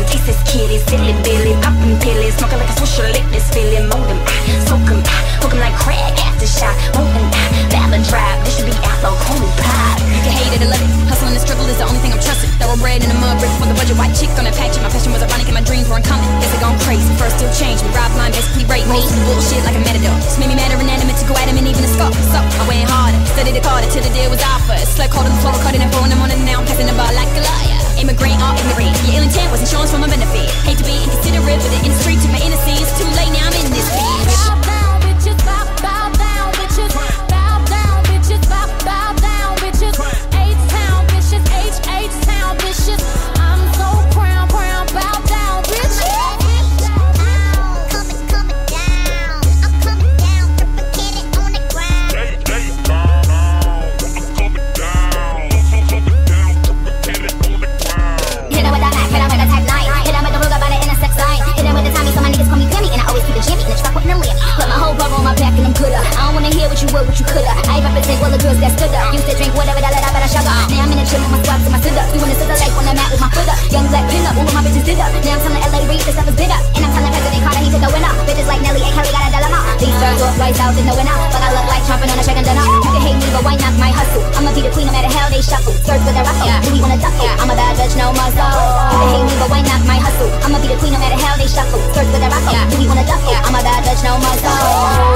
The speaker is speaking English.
taste this kitty, silly Billy, poppin' pillies, smoking like a swisher, lick this feeling, mold 'em, soak 'em, hook 'em like crack, aftershock, molten, Ballad drive, this should be outlaw, call me pop. You can hate it or love it, hustle and the struggle is the only thing I'm trusting. Thoroughbred in a mud brick for the budget, white chick on a patch. My passion was ironic and my dreams were uncommon. Guess I gone crazy, first still change me, ride blind, basically rape me. Bullshit like a matador, just made me mad or inanimate to go at him and even a scoff. So I went harder, studied it harder till the deal was offered. Slut called on the floor, cutting and throwing them on it, now I'm passing the bar like a liar. Immigrant or ignorant, your ill intent was insurance for my benefit. Hate to be inconsiderate, but the industry took my innocence. Too late, now I'm in this bitch. Bow down, bitches, bow down, bitches. Bow down, bitches, bow down, bitches. H-Town, bitches, H-Town, bitches. I'm so proud, bow down, bitches. What you coulda. I represent all the girls that stood up. Used to drink whatever that let out, but I sugar. Now I'm in the gym with my squats and my sit ups. Doing this to the lake when I'm out with my foot up. Young black pin up, all of my bitches did up. Now I'm telling LA Reid this stuff is bitter. And I'm telling President Carter he took the winner. Bitches like Nelly and Kelly got a dilemma. These girls off white out in the winner. But I look like chomping on a chicken dinner. You can hate me, but why not my hustle? I'ma be the queen no matter how they shuffle. Skirts with a ruffle. Do we wanna duffle? I'm a bad bitch, no muzzle. You can hate me, but why not my hustle? I'ma be the queen no matter how they shuffle. Skirts with a ruffle. Do we wanna duffle? I'm a bad bitch, no muzzle.